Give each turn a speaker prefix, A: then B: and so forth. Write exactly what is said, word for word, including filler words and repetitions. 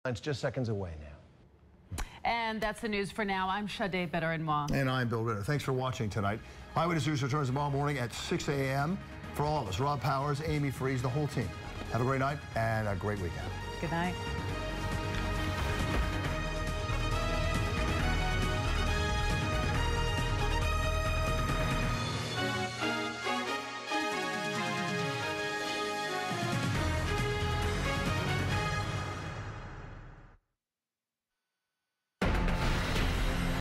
A: It's just seconds away now.
B: And that's the news for now. I'm Sade Better-en-Moi.
C: And I'm Bill Ritter. Thanks for watching tonight. Eyewitness News returns tomorrow morning at six A M For all of us, Rob Powers, Amy Freeze, the whole team. Have a great night and a great weekend.
B: Good night.